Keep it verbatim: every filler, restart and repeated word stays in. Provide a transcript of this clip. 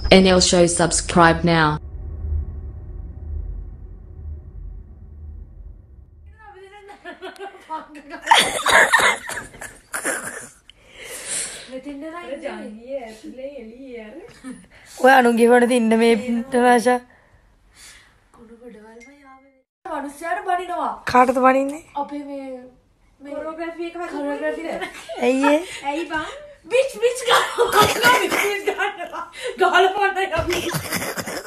and it'll show subscribe now. ඔය අනුන්ගේ වණ තින්න මේ තමාෂා මනුස්සයාට බනිනවා. කාටද බනින්නේ? අපේ මේ මේ කොරියෝග්‍රැෆි එක කොරියෝග්‍රැෆි නේ. ඇයි ඒ? ඇයි බං? බිච් බිච් ගාලා බිච් ගාලා ගාලා පොන්න යපි.